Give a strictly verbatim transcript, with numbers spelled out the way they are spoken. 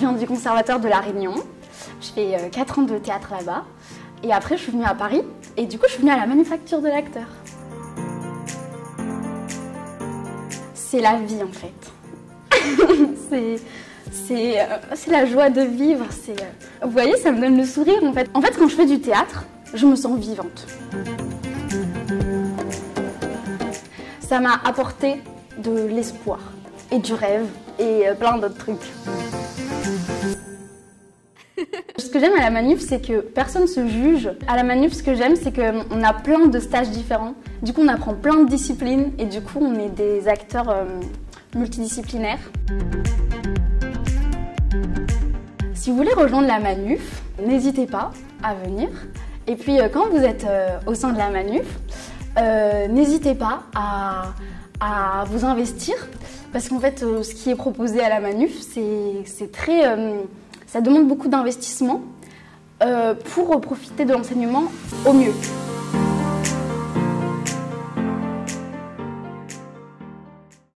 viens du Conservatoire de La Réunion. Je fais euh, quatre ans de théâtre là-bas. Et après, je suis venue à Paris. Et du coup, je suis venue à la Manufacture de l'acteur. C'est la vie, en fait. c'est... C'est euh, la joie de vivre. Euh... Vous voyez, ça me donne le sourire, en fait. En fait, quand je fais du théâtre, je me sens vivante. Ça m'a apporté de l'espoir et du rêve et euh, plein d'autres trucs. Ce que j'aime à la manuf, c'est que personne ne se juge. À la manuf, ce que j'aime, c'est qu'on a plein de stages différents. Du coup, on apprend plein de disciplines et du coup, on est des acteurs euh, multidisciplinaires. Si vous voulez rejoindre la manuf, n'hésitez pas à venir. Et puis, euh, quand vous êtes euh, au sein de la manuf, euh, n'hésitez pas à, à vous investir. Parce qu'en fait, euh, ce qui est proposé à la manuf, c'est très... Euh, ça demande beaucoup d'investissement euh, pour profiter de l'enseignement au mieux.